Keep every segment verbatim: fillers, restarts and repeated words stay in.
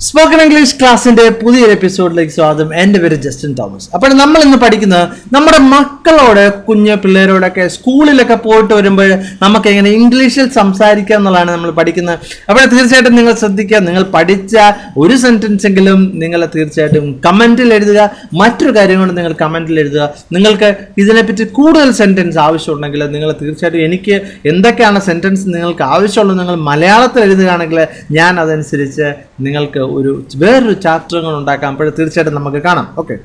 Spoken English ക്ലാസിന്റെ പുതിയൊരു എപ്പിസോഡിലേക്ക് സ്വാഗതം. എൻ്റെ പേര് ജസ്റ്റിൻ തോമസ്. അപ്പോൾ നമ്മൾ ഇന്ന് പഠിക്കുന്നത് നമ്മുടെ മക്കളോട്, കുഞ്ഞു പിള്ളേരോടൊക്കെ സ്കൂളിലൊക്കെ പോയിട്ട് വരുമ്പോൾ നമുക്ക് എങ്ങനെ ഇംഗ്ലീഷിൽ സംസാരിക്കാം എന്നുള്ളതാണ് നമ്മൾ പഠിക്കുന്നത്. അപ്പോൾ തീർച്ചയായിട്ടും നിങ്ങൾ ശ്രദ്ധിക്കുക, നിങ്ങൾ പഠിച്ച ഒരു സെന്റൻസ് എങ്കിലും നിങ്ങൾ തീർച്ചയായിട്ടും കമന്റിൽ എഴുതുക. മറ്റൊരു കാര്യം കൊണ്ട് നിങ്ങൾ കമന്റിൽ എഴുതുക. നിങ്ങൾക്ക് ഇതിനെപ്പറ്റി കൂടുതൽ സെന്റൻസ് ആവശ്യമുണ്ടെങ്കിൽ നിങ്ങൾ തീർച്ചയായിട്ടും എനിക്ക് എന്തൊക്കെയാണ് സെന്റൻസ് നിങ്ങൾക്ക് ആവശ്യമുള്ളത് നിങ്ങൾ മലയാളത്തിൽ എഴുതുകയാണെങ്കിൽ ഞാൻ അതനുസരിച്ച് നിങ്ങൾക്ക് ഒരു വേറൊരു ചാപ്റ്ററുകൾ ഉണ്ടാക്കാം. അപ്പോൾ തീർച്ചയായിട്ടും നമുക്ക് കാണാം. ഓക്കെ,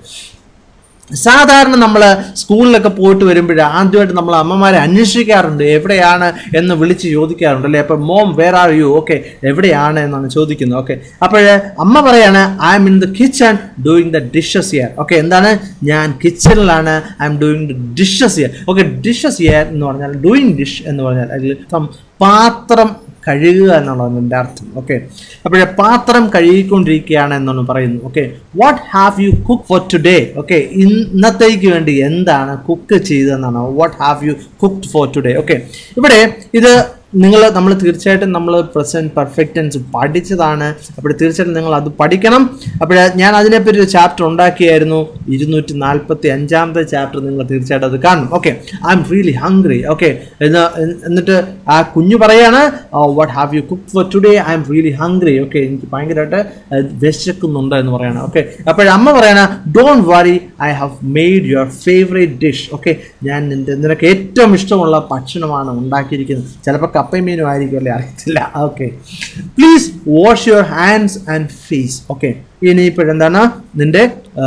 സാധാരണ നമ്മൾ സ്കൂളിലൊക്കെ പോയിട്ട് വരുമ്പോൾ ആദ്യമായിട്ട് നമ്മൾ അമ്മമാരെ അന്വേഷിക്കാറുണ്ട്, എവിടെയാണ് എന്ന് വിളിച്ച് ചോദിക്കാറുണ്ട് അല്ലേ. അപ്പോൾ mom where are you, okay എവിടെയാണ് എന്നാണ് ചോദിക്കുന്നത്. ഓക്കെ, അപ്പോൾ അമ്മ പറയാണ് I'm in the kitchen doing the dishes here. Okay, എന്താണ് ഞാൻ കിച്ചണിലാണ്, I'm doing the dishes here. Okay, dishes here എന്ന് പറഞ്ഞാൽ ഡൂയിങ് ഡിഷ് എന്ന് പറഞ്ഞാൽ അതിൽ പാത്രം കഴുകുക എന്നുള്ളതാണ് എൻ്റെ അർത്ഥം. ഓക്കെ, അപ്പോഴേ പാത്രം കഴുകിക്കൊണ്ടിരിക്കുകയാണ് എന്നാണ് പറയുന്നത്. Okay, what have you cook for today. Okay, ഇന്നത്തേക്ക് വേണ്ടി എന്താണ് കുക്ക് ചെയ്തതെന്നാണ് what have you cooked for today. Okay, ഇവിടെ ഇത് നിങ്ങൾ നമ്മൾ തീർച്ചയായിട്ടും നമ്മൾ പ്രസൻറ്റ് പെർഫെക്റ്റ് ടെൻസ് പഠിച്ചതാണ്. അപ്പോൾ തീർച്ചയായിട്ടും നിങ്ങൾ അത് പഠിക്കണം. അപ്പോൾ ഞാൻ അതിനെപ്പറ്റി ഒരു ചാപ്റ്റർ ഉണ്ടാക്കിയായിരുന്നു, ഇരുന്നൂറ്റി നാൽപ്പത്തി അഞ്ചാമത്തെ ചാപ്റ്റർ. നിങ്ങൾ തീർച്ചയായിട്ടും അത് കാണണം. Okay, I'm really hungry. Okay, എന്നിട്ട് ആ കുഞ്ഞു പറയാണ് what have you cook for today, I'm really hungry. Okay, എനിക്ക് ഭയങ്കരമായിട്ട് വിശക്കുന്നുണ്ട് എന്ന് പറയണം. ഓക്കെ, അപ്പോഴമ്മ പറയണ don't worry, I have made your favourite dish. Okay, ഞാൻ നിൻ്റെ നിനക്ക് ഏറ്റവും ഇഷ്ടമുള്ള ഭക്ഷണമാണ് ഉണ്ടാക്കിയിരിക്കുന്നത്. ചിലപ്പോൾ കപ്പയും മീനും ആയിരിക്കും അല്ലേ, അറിയത്തില്ല. Okay, please wash your hands and face. Okay, ഇനിയിപ്പോഴെന്താണ് നിൻ്റെ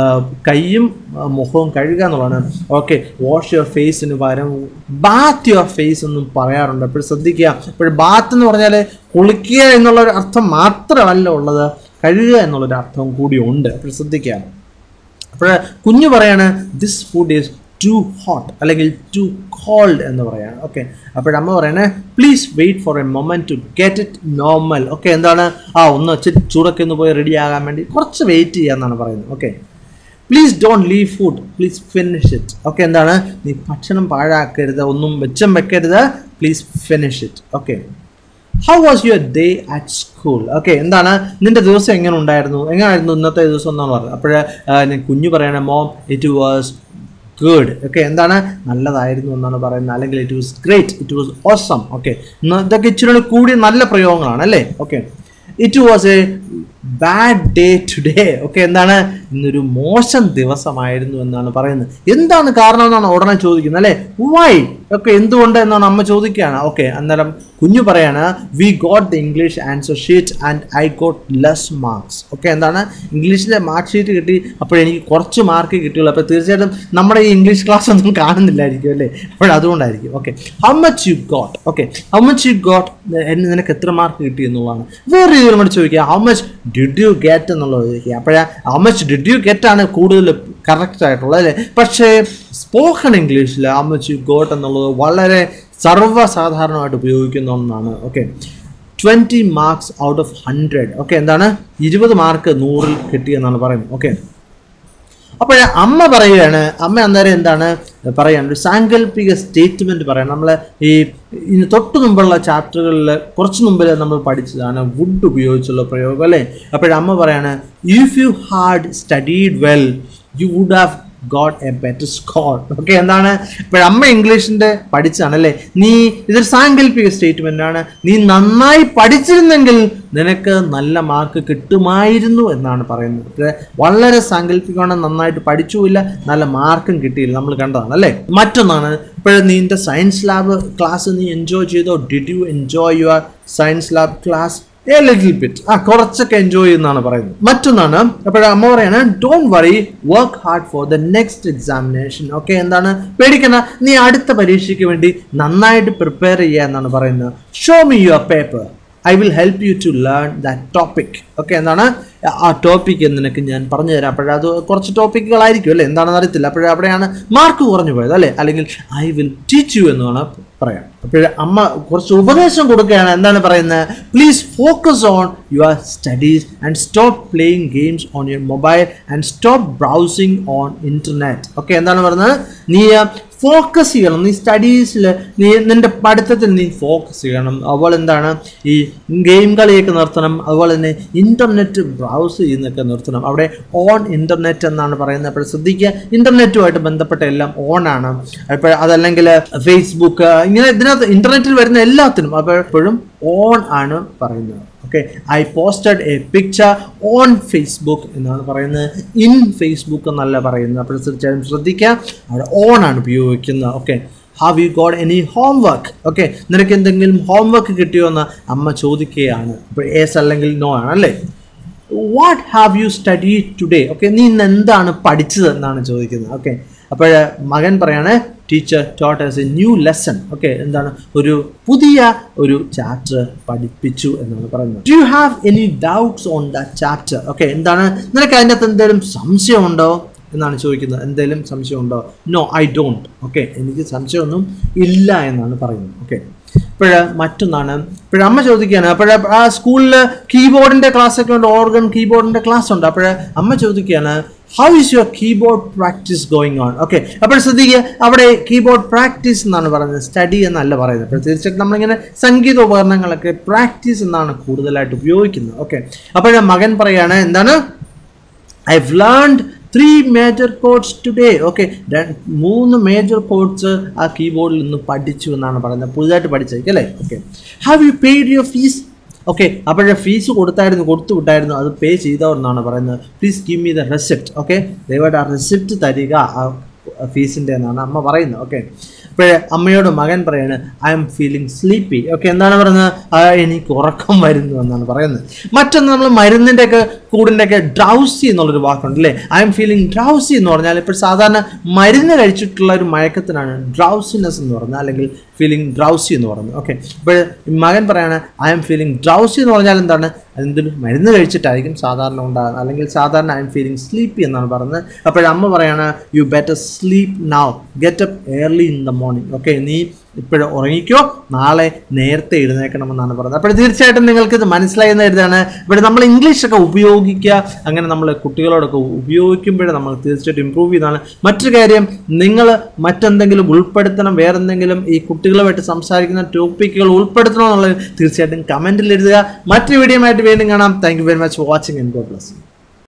കൈയും മുഖവും കഴുകുക എന്നുള്ളതാണ്. ഓക്കെ, വാഷ് യുവർ ഫേസിന് പകരം ബാത്ത് യുവർ ഫേസ് എന്നും പറയാറുണ്ട്. അപ്പോൾ ശ്രദ്ധിക്കുക, അപ്പോൾ ബാത്ത് എന്ന് പറഞ്ഞാൽ കുളിക്കുക എന്നുള്ളൊരു അർത്ഥം മാത്രമല്ല ഉള്ളത്, കഴുകുക എന്നുള്ളൊരു അർത്ഥം കൂടി ഉണ്ട്. അപ്പോൾ ശ്രദ്ധിക്കുക. അപ്പോൾ കുഞ്ഞു പറയാണ് this food is too hot അല്ലെങ്കിൽ ടു കോൾഡ് എന്ന് പറയാണ്. ഓക്കെ, അപ്പോഴമ്മ പറയണേ please wait for a moment to get it normal. Okay, എന്താണ് ആ ഒന്ന് വെച്ച് ചൂടൊക്കെ ഒന്ന് പോയി റെഡി ആകാൻ വേണ്ടി കുറച്ച് വെയിറ്റ് ചെയ്യാമെന്നാണ് പറയുന്നത്. Okay, please don't leave food, please finish it. Okay, എന്താണ് നീ ഭക്ഷണം പാഴാക്കരുത്, ഒന്നും വെച്ചം വെക്കരുത്, please finish it. Okay, how was your day at school. Okay, എന്താണ് നിന്റെ ദിവസം എങ്ങനെ ഉണ്ടായിരുന്നു, എങ്ങനെയായിരുന്നു ഇന്നത്തെ ദിവസം എന്നാണ് പറഞ്ഞത്. അപ്പോഴേ കുഞ്ഞു പറയണേ mom it was good. Okay, എന്താണ് നല്ലതായിരുന്നു എന്നാണ് പറയുന്നത്, അല്ലെങ്കിൽ it was great, it was awesome. Okay, ഇതൊക്കെ ഇച്ചിരി കൂടി നല്ല പ്രയോഗങ്ങളാണ് അല്ലേ. Okay, it was a bad day today. Okay, എന്താണ് ഇന്നൊരു മോശം ദിവസമായിരുന്നു എന്നാണ് പറയുന്നത്. എന്താണ് കാരണം എന്നാണ് ഉടനെ ചോദിക്കുന്നത് അല്ലേ, വൈ. ഓക്കെ, എന്തുകൊണ്ട് എന്നാണ് അമ്മ ചോദിക്കുകയാണ്. ഓക്കെ, അന്നേരം കുഞ്ഞു പറയാണ് we got the English answer sheet and I got less marks. Okay, എന്താണ് ഇംഗ്ലീഷിലെ മാർക്ക് ഷീറ്റ് കിട്ടി, അപ്പോൾ എനിക്ക് കുറച്ച് മാർക്ക് കിട്ടിയുള്ളൂ. അപ്പോൾ തീർച്ചയായിട്ടും നമ്മുടെ ഈ ഇംഗ്ലീഷ് ക്ലാസ് ഒന്നും കാണുന്നില്ലായിരിക്കും അല്ലേ, അപ്പോൾ അതുകൊണ്ടായിരിക്കും. Okay, how much you got. Okay, how much you got, നിനക്ക് എത്ര മാർക്ക് കിട്ടി എന്നുള്ളതാണ്. വേറെ രീതിയിൽ കൂടെ ചോദിക്കുക how much did you get എന്നുള്ളത് ചോദിക്കുക. അപ്പോഴേ how much did you get ആണ് കൂടുതൽ കറക്റ്റ് ആയിട്ടുള്ളത് അല്ലേ. പക്ഷേ സ്പോക്കൺ ഇംഗ്ലീഷിൽ ഹൗ മച്ച് യു ഗോട്ട് എന്നുള്ളത് വളരെ സർവ്വസാധാരണമായിട്ട് ഉപയോഗിക്കുന്ന ഒന്നാണ്. Okay, twenty marks out of hundred. Okay, എന്താണ് ഇരുപത് മാർക്ക് നൂറിൽ കിട്ടിയെന്നാണ് പറയുന്നത്. ഓക്കെ, അപ്പോൾ അമ്മ പറയുകയാണ്, അമ്മ അന്നേരം എന്താണ് പറയുകയാണ് ഒരു സാങ്കല്പിക സ്റ്റേറ്റ്മെൻറ്റ് പറയാം. നമ്മൾ ഈ ഇനി തൊട്ട് മുമ്പുള്ള ചാപ്റ്ററുകളിൽ കുറച്ച് മുമ്പിൽ നമ്മൾ പഠിച്ചതാണ് വുഡ് ഉപയോഗിച്ചുള്ള പ്രയോഗം അല്ലേ. അപ്പോഴമ്മ പറയാണ് if you had studied well you would have got a better score. Okay, എന്താണ് ഇപ്പോഴമ്മ ഇംഗ്ലീഷിൻ്റെ പഠിച്ചാണ് അല്ലേ. നീ ഇതൊരു സാങ്കല്പിക സ്റ്റേറ്റ്മെൻ്റ് ആണ്, നീ നന്നായി പഠിച്ചിരുന്നെങ്കിൽ നിനക്ക് നല്ല മാർക്ക് കിട്ടുമായിരുന്നു എന്നാണ് പറയുന്നത്. വളരെ സാങ്കല്പികമാണ്, നന്നായിട്ട് പഠിച്ചുമില്ല, നല്ല മാർക്കും കിട്ടിയില്ല, നമ്മൾ കണ്ടതാണ് അല്ലേ. മറ്റൊന്നാണ് ഇപ്പോഴും നിൻ്റെ സയൻസ് ലാബ് ക്ലാസ് നീ എൻജോയ് ചെയ്തോ, did you enjoy your science lab class a little bit. ആ കുറച്ചൊക്കെ എൻജോയ് ചെയ്യുന്നതാണ് പറയുന്നത്. മറ്റൊന്നാണ് അപ്പോഴേ അമ്മ പറയാണ് don't worry work hard for the next examination. Okay, എന്താണ് പേടിക്കണ്ട, നീ അടുത്ത പരീക്ഷയ്ക്ക് വേണ്ടി നന്നായിട്ട് പ്രിപ്പയർ ചെയ്യുക എന്നാണ് പറയുന്നത്. Show me your paper, I will help you to learn that topic. Okay, എന്താണ് ആ ടോപ്പിക്ക് നിനക്ക് ഞാൻ പറഞ്ഞു തരാം. അപ്പോഴത് കുറച്ച് ടോപ്പിക്കുകളായിരിക്കും അല്ലേ, എന്താണെന്ന് അറിയത്തില്ല. അപ്പോഴേ അവിടെയാണ് മാർക്ക് കുറഞ്ഞു പോയത് അല്ലേ, അല്ലെങ്കിൽ ഐ വിൽ ടീച്ച് യു എന്നാണ് പറയാം. അപ്പോഴേ അമ്മ കുറച്ച് ഉപദേശം കൊടുക്കുകയാണ്. എന്താണ് പറയുന്നത്, please focus on your studies and stop playing games on your mobile and stop browsing on internet. Okay, എന്താണ് പറയുന്നത്, നീ ഫോക്കസ് ചെയ്യണം, നീ സ്റ്റഡീസിൽ നീ നിൻ്റെ പഠിത്തത്തിൽ നീ ഫോക്കസ് ചെയ്യണം. അതുപോലെ എന്താണ് ഈ ഗെയിം കളിയൊക്കെ നിർത്തണം. അതുപോലെ തന്നെ ഇൻ്റർനെറ്റ് ബ്രൗസ് ചെയ്യുന്നതൊക്കെ നിർത്തണം. അവിടെ ഓൺ ഇൻ്റർനെറ്റ് എന്നാണ് പറയുന്നത്. അപ്പോൾ ശ്രദ്ധിക്കുക, ഇൻ്റർനെറ്റുമായിട്ട് ബന്ധപ്പെട്ട എല്ലാം ഓൺ ആണ്. അപ്പോൾ അതല്ലെങ്കിൽ ഫേസ്ബുക്ക് ഇങ്ങനെ ഇതിനകത്ത് ഇൻ്റർനെറ്റിൽ വരുന്ന എല്ലാത്തിനും അപ്പോൾ എപ്പോഴും ഓൺ ആണ് പറയുന്നത്. Okay, I posted a picture on Facebook എന്നാണ് പറയുന്നത്, ഇൻ ഫേസ്ബുക്ക് എന്നല്ല പറയുന്നത്. അപ്പോൾ തീർച്ചയായും ശ്രദ്ധിക്കുക, അവിടെ ഓൺ ആണ് ഉപയോഗിക്കുന്നത്. Okay, have you got any homework? Okay, നിനക്ക് എന്തെങ്കിലും ഹോംവർക്ക് കിട്ടിയോ എന്ന് അമ്മ ചോദിക്കുകയാണ്. അപ്പോൾ യെസ് അല്ലെങ്കിൽ നോ ആണ് അല്ലേ. What have you studied today? Okay, നീ ഇന്ന് എന്താണ് പഠിച്ചത് എന്നാണ് ചോദിക്കുന്നത്. ഓക്കെ, അപ്പോൾ മകൻ പറയാണ് teacher taught us a new lesson. Okay, എന്താണ് ഒരു പുതിയ ഒരു ചാപ്റ്റർ പഠിപ്പിച്ചു എന്നാണ് പറയുന്നത്. Do you have any doubts on that chapter? Okay, എന്താണ് നിനക്ക് അതിൻ്റെ അകത്ത് എന്തെങ്കിലും സംശയമുണ്ടോ എന്നാണ് ചോദിക്കുന്നത്. എന്തെങ്കിലും സംശയമുണ്ടോ? No I don't. ഓക്കെ, എനിക്ക് സംശയമൊന്നും ഇല്ല എന്നാണ് പറയുന്നത്. ഓക്കെ, ഇപ്പോൾ മറ്റൊന്നാണ്, ഇപ്പോഴ അമ്മ ചോദിക്കുകയാണ്, അപ്പോൾ ആ സ്കൂളിൽ കീബോർഡിൻ്റെ ക്ലാസ് ഒക്കെ ഉണ്ട്, ഓർഗൻ കീബോർഡിൻ്റെ ക്ലാസ് ഉണ്ട്. അപ്പോൾ അമ്മ ചോദിക്കുകയാണ് how is your keyboard practice going on? Okay, അപ്പോൾ ശ്രദ്ധിക്കുക, അവിടെ കീബോർഡ് പ്രാക്ടീസ് എന്നാണ് പറയുന്നത്, സ്റ്റഡി എന്നല്ല പറയുന്നത്. അപ്പോൾ തീർച്ചയായിട്ടും നമ്മളിങ്ങനെ സംഗീത ഉപകരണങ്ങളൊക്കെ പ്രാക്ടീസ് എന്നാണ് കൂടുതലായിട്ട് ഉപയോഗിക്കുന്നത്. ഓക്കെ, അപ്പോൾ മകൻ പറയാണ് എന്താണ്, I have learned three major chords today. Okay, മൂന്ന് മേജർ കോഡ്സ് ആ കീബോർഡിൽ നിന്ന് പഠിച്ചു എന്നാണ് പറയുന്നത്, പുതുതായിട്ട് പഠിച്ചേക്കും അല്ലേ. Okay, have you paid your fees? Okay, അപ്പോഴേ ഫീസ് കൊടുത്തായിരുന്നു കൊടുത്തു വിട്ടായിരുന്നു, അത് പേ ചെയ്തോ എന്നാണ് പറയുന്നത്. Please give me the receipt. Okay, ദയവായിട്ട് ആ റെസിപ്റ്റ് തരിക ആ ഫീസിൻ്റെ എന്നാണ് അമ്മ പറയുന്നത്. ഓക്കെ, ഇപ്പോഴേ അമ്മയോട് മകൻ പറയാണ് I'm feeling sleepy. Okay, എന്താണ് പറയുന്നത്, എനിക്ക് ഉറക്കം വരുന്നു എന്നാണ് പറയുന്നത്. മറ്റൊന്ന് നമ്മൾ മരുന്നിൻ്റെ ഒക്കെ കൂടിൻ്റെ ഒക്കെ ഡ്രൗസി എന്നുള്ളൊരു വാക്കുണ്ട് അല്ലേ. ഐ എം ഫീലിംഗ് ഡ്രൗസി എന്ന് പറഞ്ഞാൽ ഇപ്പോൾ സാധാരണ മരുന്ന് കഴിച്ചിട്ടുള്ള ഒരു മയക്കത്തിനാണ് ഡ്രൗസിനെസ് എന്ന് പറഞ്ഞാൽ, അല്ലെങ്കിൽ ഫീലിംഗ് ഡ്രൗസി എന്ന് പറയുന്നത്. ഓക്കെ, ഇപ്പോൾ മകൻ പറയാണ് ഐ എം ഫീലിംഗ് ഡ്രൗസി എന്ന് പറഞ്ഞാൽ എന്താണ്, അതെന്തൊരു മരുന്ന് കഴിച്ചിട്ടായിരിക്കും സാധാരണ ഉണ്ടാകുന്നത്, അല്ലെങ്കിൽ സാധാരണ ഐ എം ഫീലിംഗ് സ്ലീപ്പി എന്നാണ് പറയുന്നത്. അപ്പോഴമ്മ പറയാണ് you better sleep now, get up early in the morning. Okay, നീ ഇപ്പോഴും ഉറങ്ങിക്കോ, നാളെ നേരത്തെ എഴുന്നേൽക്കണമെന്നാണ് പറയുന്നത്. അപ്പോൾ തീർച്ചയായിട്ടും നിങ്ങൾക്ക് ഇത് മനസ്സിലായെന്ന് കരുതാണ്. ഇവിടെ നമ്മൾ ഇംഗ്ലീഷൊക്കെ ഉപയോഗിക്കുക, അങ്ങനെ നമ്മൾ കുട്ടികളോടൊക്കെ ഉപയോഗിക്കുമ്പോഴേ നമ്മൾ തീർച്ചയായിട്ടും ഇമ്പ്രൂവ് ചെയ്യുന്നതാണ്. മറ്റൊരു കാര്യം, നിങ്ങൾ മറ്റെന്തെങ്കിലും ഉൾപ്പെടുത്തണം, വേറെന്തെങ്കിലും ഈ കുട്ടികളുമായിട്ട് സംസാരിക്കുന്ന ടോപ്പിക്കുകൾ ഉൾപ്പെടുത്തണം എന്നുള്ളത് തീർച്ചയായിട്ടും കമൻറ്റിൽ എഴുതുക. മറ്റൊരു വീഡിയോ ആയിട്ട് വീണ്ടും കാണാം. Thank you very much for watching and God bless.